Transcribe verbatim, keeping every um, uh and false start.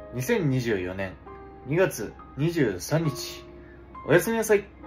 にせんにじゅうよねんにがつにじゅうさんにち、おやすみなさい。